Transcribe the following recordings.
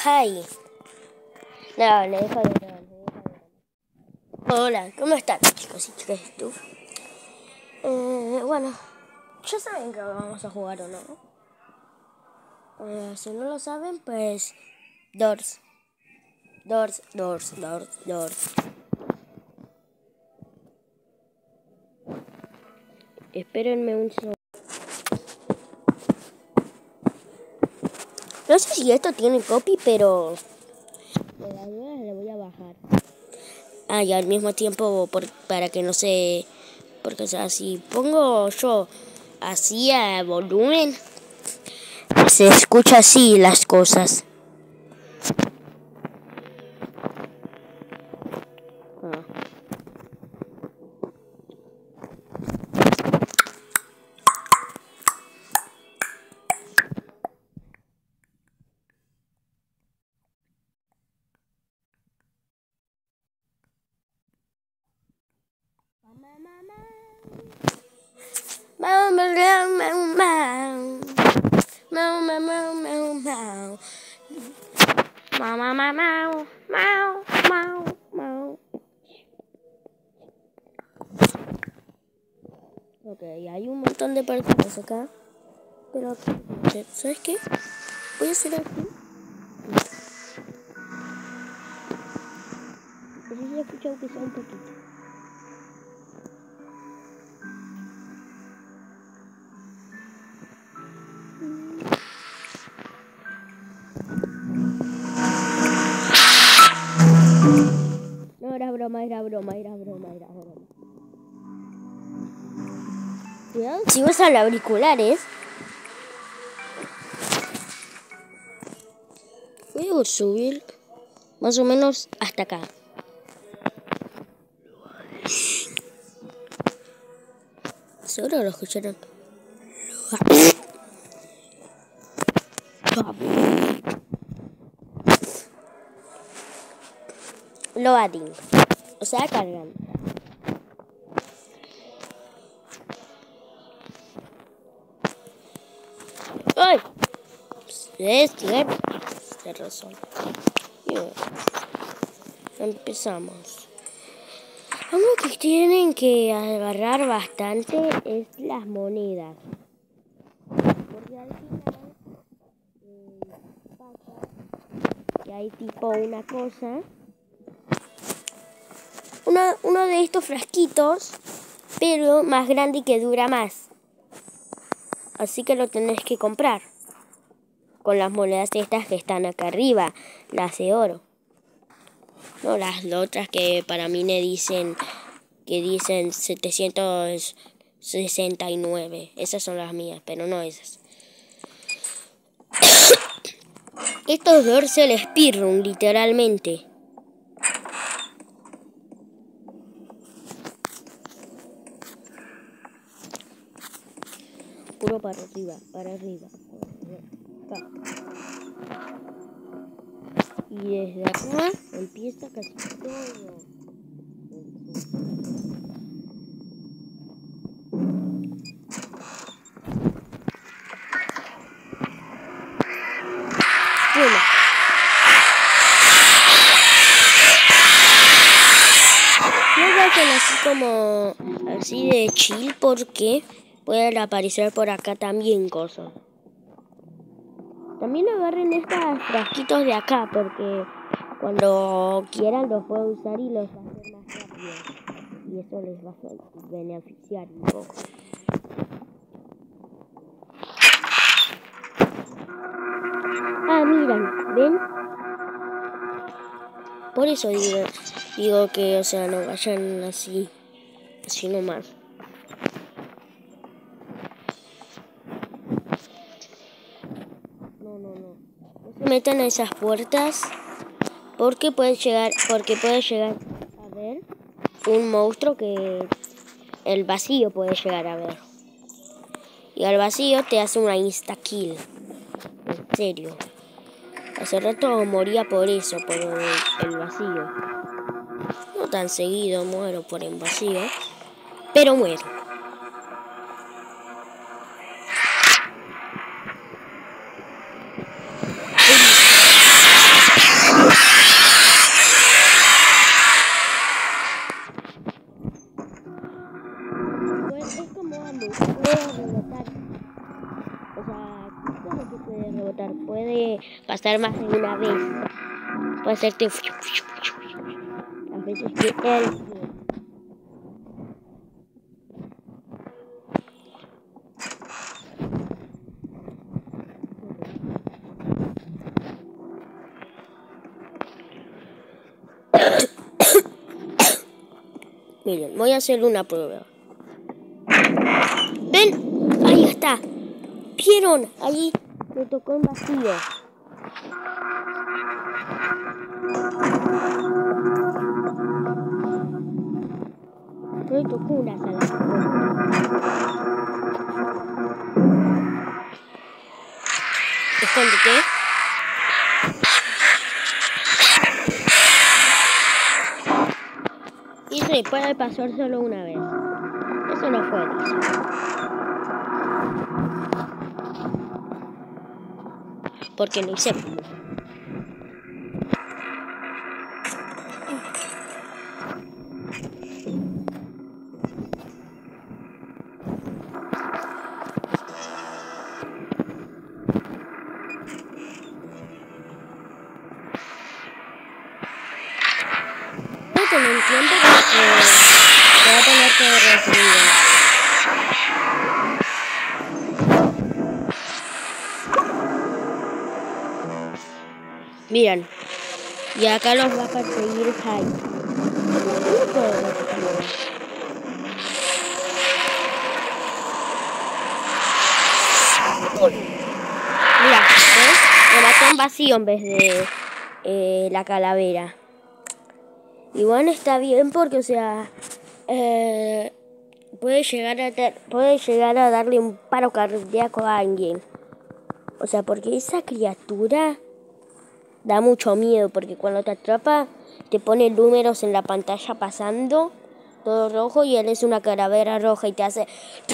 Hi. No, le dejo de broma. Hola, ¿cómo están, chicos y chicas de YouTube? Bueno, ya saben que vamos a jugar o no. Si no lo saben, pues... Doors. Espérenme un segundo. No sé si esto tiene copy, pero... de las nuevas le voy a bajar. Y al mismo tiempo, para que no se... Porque, o sea, si pongo yo así a volumen, se escucha así las cosas. Ok, hay un montón de personas acá. Pero, ¿sabes qué? Voy a hacer aquí. No sé si he escuchado que sea un poquito. No, era broma. Cuidado si usan auriculares. Voy a subir más o menos hasta acá. Seguro lo escucharon. Loading. O sea, cargando. ¡Ay! Es cierto. Tienes razón. Empezamos. Algo que tienen que agarrar bastante es las monedas. Porque al final pasa que hay tipo una cosa. Uno de estos frasquitos, pero más grande y que dura más. Así que lo tenés que comprar. Con las monedas estas que están acá arriba, las de oro. No las otras que para mí me dicen... que dicen 769. Esas son las mías, pero no esas. Esto es Dorsal Speedrun, literalmente. Puro para arriba. Acá. Y desde acá empieza casi todo. Bueno. No vayan así como así de chill porque pueden aparecer por acá también cosas. También agarren estos frasquitos de acá porque cuando quieran los pueden usar y los va a hacer más rápido. Y eso les va a beneficiar un poco. Miren, ¿ven? Por eso digo que, o sea, no vayan así nomás. No se metan a esas puertas porque puede llegar a ver un monstruo que el vacío puede llegar a ver. Y al vacío te hace una insta-kill. En serio. Hace rato moría por eso, por el vacío. No tan seguido muero por el vacío, pero muero. pasar más de una vez. Puede hacerte las veces que él quiere. Miren, voy a hacer una prueba. ¿Ven? Ahí está. ¿Vieron? Ahí me tocó en vacío. Me tocó una sala. Escóndete. Y se puede pasar solo una vez. Eso no fue eso. Porque no hice. Voy a tener tiempo porque voy a tener que recibir. Miren, y acá los va a perseguir Hyde. No puedo recibir. Mira, ¿ves? Me mató en vacío en vez de la calavera. Igual está bien porque, o sea, puede llegar a darle un paro cardíaco a alguien. O sea, porque esa criatura da mucho miedo, porque cuando te atrapa te pone números en la pantalla pasando, todo rojo, y él es una calavera roja y te hace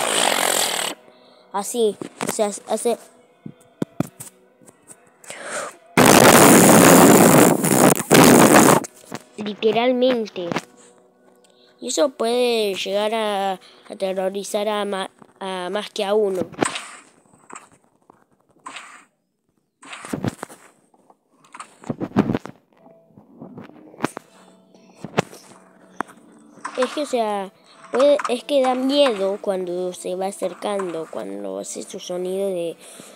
así, o sea, hace... literalmente. Y eso puede llegar a aterrorizar a más que a uno. Es que, o sea, es que da miedo cuando se va acercando, cuando hace su sonido de...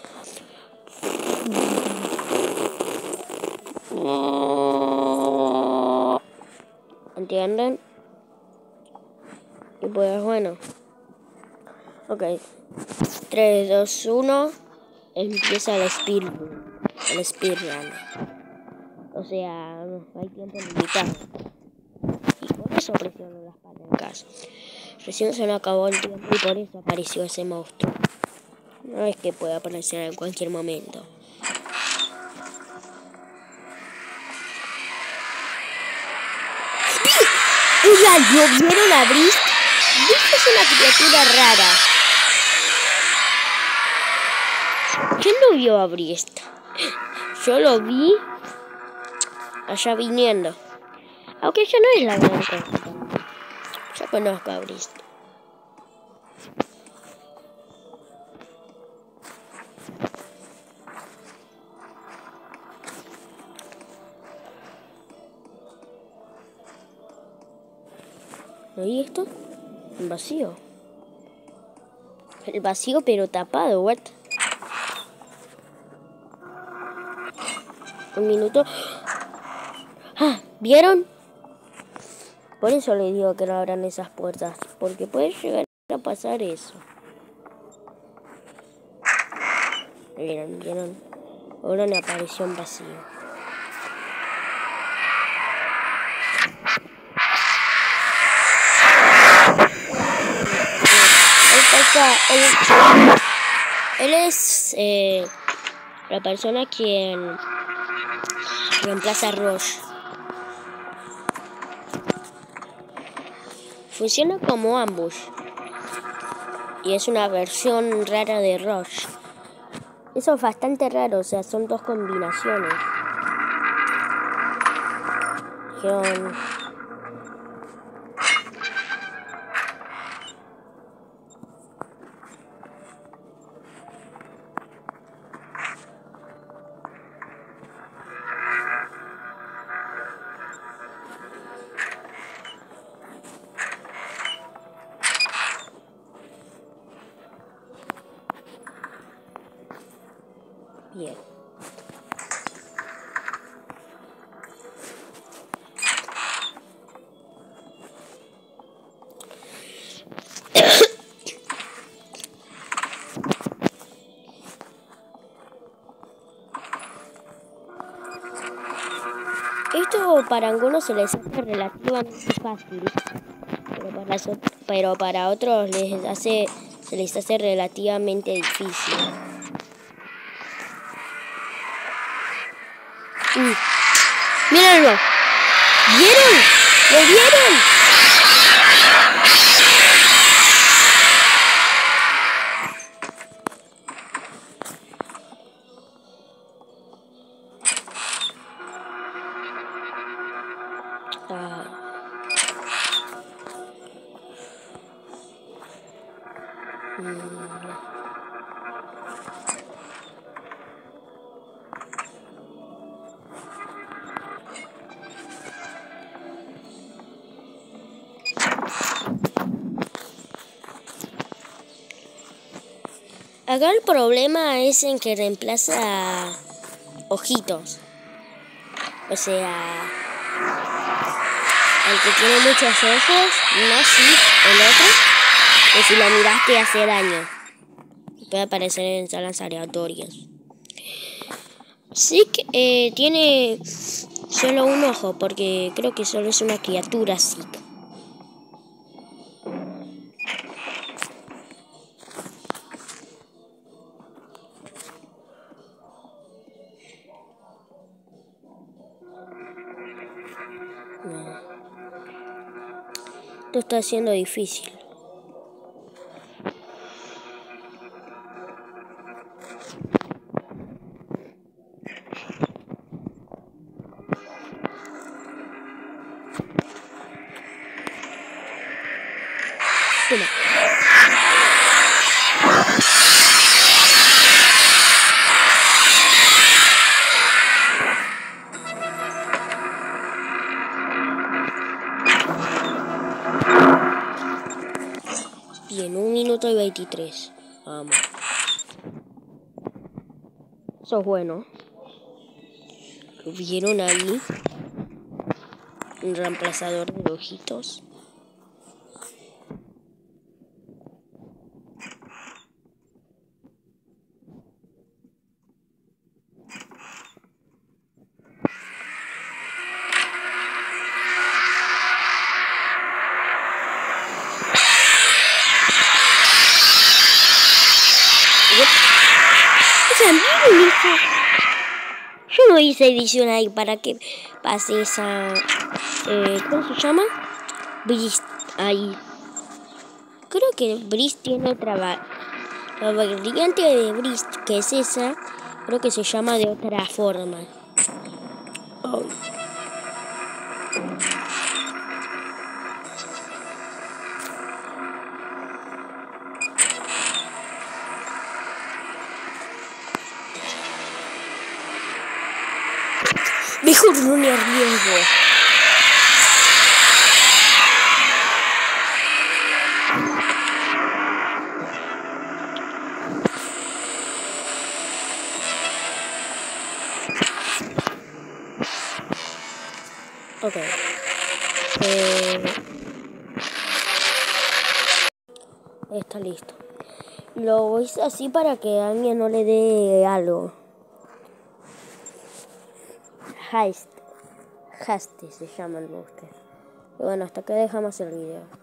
¿Entienden? Y pues bueno. Ok. 3, 2, 1. Empieza el speedrun. El speedrun. O sea, hay tiempo limitado. Y por eso presiono las palancas. Recién se me acabó el tiempo y por eso apareció ese monstruo. No es que pueda aparecer en cualquier momento. ¡Oigan! ¿Lo vieron abrir? Esta es una criatura rara. ¿Quién lo vio abrir esto? Yo lo vi allá viniendo. Aunque ya no es la gran cosa. Yo conozco a Brist. ¿Y esto? Un vacío. El vacío pero tapado, what? Un minuto. ¡Ah! ¿Vieron? Por eso les digo que no abran esas puertas. Porque puede llegar a pasar eso. ¿Vieron? Ahora me apareció un vacío. Él es la persona quien reemplaza a Rush. Funciona como Ambush. Y es una versión rara de Rush. Eso es bastante raro, o sea, son dos combinaciones. Esto para algunos se les hace relativamente fácil, pero para otros se les hace relativamente difícil. ¡Mírenlo! ¿Vieron? ¿Lo vieron? Acá el problema es en que reemplaza ojitos. O sea, el que tiene muchos ojos, no así el otro, que si lo miraste hace daño. Puede aparecer en salas aleatorias. Sí que tiene solo un ojo, porque creo que solo es una criatura así. Esto está siendo difícil. Toma. Bien, 1 minuto y 23. Vamos. Eso es bueno. ¿Lo vieron ahí? Un reemplazador de ojitos. Yo no hice edición ahí para que pase esa... ¿cómo se llama? Brist ahí. Creo que Brist tiene otra la variante de Brist, que es esa, creo que se llama de otra forma. Oh. Mejor no me arriesgo. Ok. Está listo. Lo hice así para que a alguien no le dé algo. Haste se llama el monster. Y bueno, hasta que dejamos el video.